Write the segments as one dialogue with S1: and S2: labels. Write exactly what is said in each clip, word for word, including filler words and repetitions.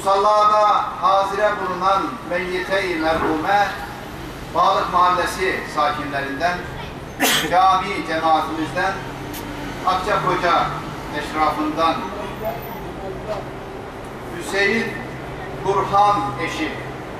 S1: musallada hazire bulunan meyyite-i merhume Bağlık Mahallesi sakinlerinden, cami cemaatimizden, Akçakoca eşrafından Hüseyin Burhan eşi,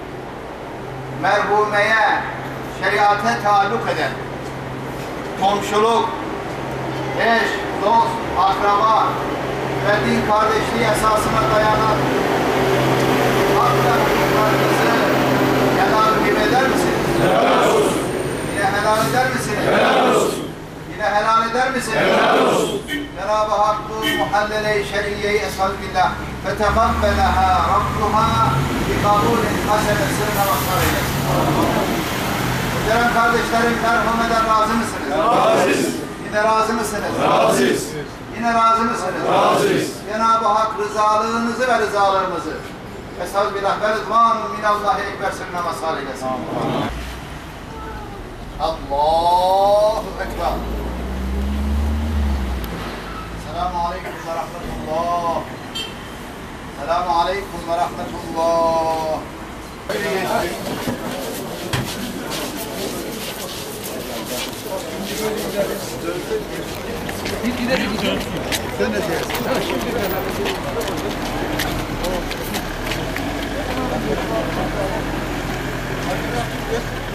S1: merhumeye şeriate taalluk eden, komşuluk, eş, dost, akraba ve din kardeşliği esasına dayanan hakla hukuklarınızı helal gibi eder misiniz?
S2: Helal olsun.
S1: Yine helal eder misiniz?
S2: Helal olsun.
S1: Yine helal eder misiniz?
S2: Helal olsun.
S1: Cenab-ı Hak bu muhallele-i şer'iye-i eshalbillah fetekabbeleha Rabbuha bi kabulin hasene sırrına mazhar eylesin. Muhterem kardeşlerim, merhumeden razı mısınız?
S2: Razıyız.
S1: Yine razı mısınız?
S2: Razıyız.
S1: Yine razı mısınız?
S2: Razıyız.
S1: Cenab-ı Hak rızalığınızı ve rızalarımızı eshalbillah ve rıdvanun minallahi ekber sırrına mazhar eylesin. Allahu Ekber. Selamun Aleyküm ve Rahmetullah. Selamun Aleyküm ve Rahmetullah.
S3: Bir gidelim. Sen ne diyorsun?